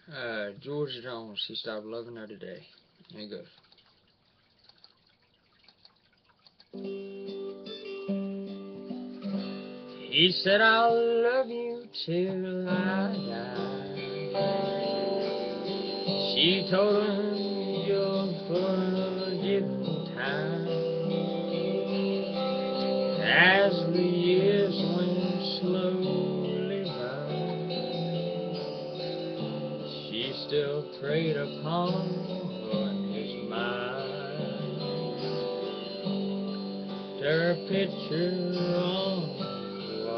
George Jones, he stopped loving her today. Here he goes. He said, I'll love you till I die. She told him, you're forgiven time. As the years went slowly by, she still preyed upon his mind. Her picture on the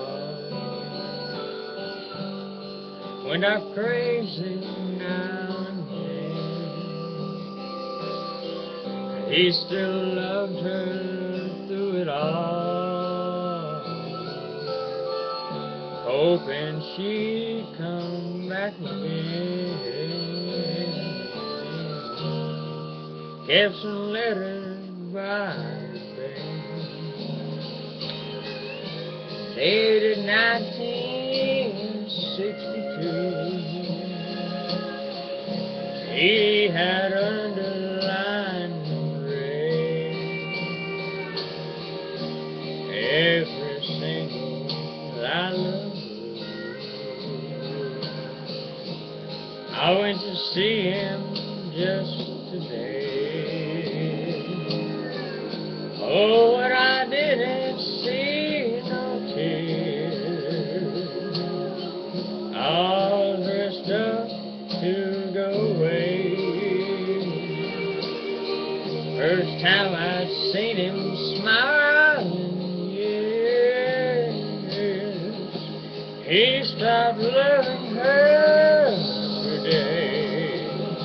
wall. When I praise him now and then, he still loved her through it all, hoping she'd come back again. Kept some letters by dated 1962. He had underlined red every single I love you. I went to see him just today. Oh, what I didn't see no tears, all dressed up to go away. First time I'd seen him smiling, yes, he stopped loving her today.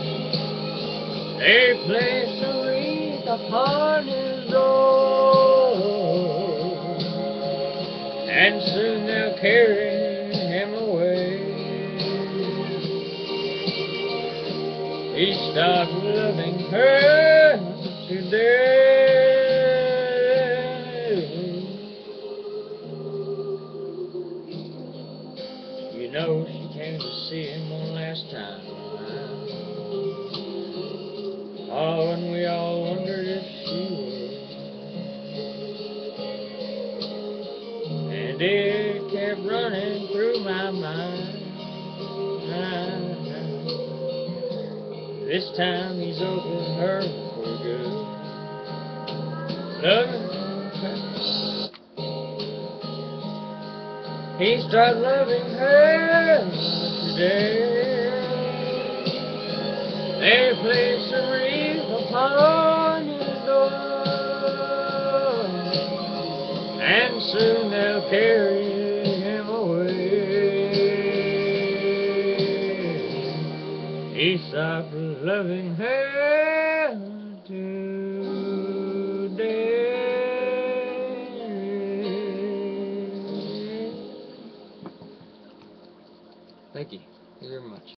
They placed a wreath upon his door, and soon they'll carry him away. He stopped loving her today. You know she came to see him one last time. Oh, and we all wondered if she would. And it kept running through my mind. This time he's over her for good. Loving her. He started loving her today. They placed a wreath upon his door, and soon they'll carry him away. He stopped loving her today. Thank you. Thank you very much.